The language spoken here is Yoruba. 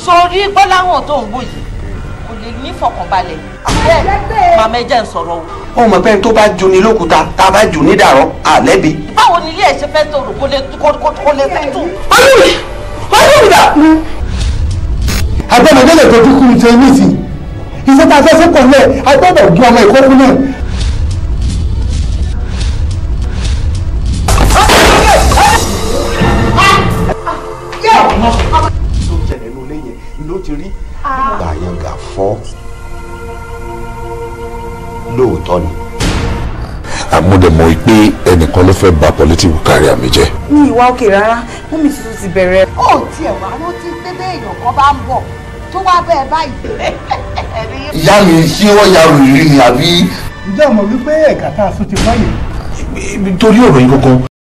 sórí Gbọ́láhàn tó ń wò yìí kò lè ní fọkànbalẹ̀. Màmá ẹ jẹ́ ń sọ̀rọ̀ o. Ó mọ̀ pé tó bá ju ni lókúta tá a bá jù ní dàrọ́ àlẹ́bí. Báwo ni ilé ẹ̀ ṣe fẹ́ tòrò kó lè fẹ́ tù? Olùdà! Agbẹ́mọdélẹ̀ tó dúkú ní ṣe ní ìsìn. Iṣẹ́ tá a fẹ́ sẹ́kọ̀ọ́ lẹ̀ agbọ́dọ̀ gún ọmọ ìkókú náà. Ló ti rí gbàyàngà fọ́ lóòótọ́ ni. Àmúdẹ̀mọ̀ pé ẹnìkan ló fẹ́ bà political career mi jẹ́. Ní ìwà òkè rárá mọ́mì tuntun ti bẹ̀rẹ̀. Ó tiẹ̀ wá ló ti pé èèyàn kan bá ń bọ̀ tó wá bẹ́ẹ̀ báyìí. Ìyá mi ṣé wọ́n ya rìnrìn ni àbí. Ǹjẹ́ o mọ̀ wípé ẹ̀ka tá a sún ti fáyè? Nítorí ọ̀rọ̀ yín kankan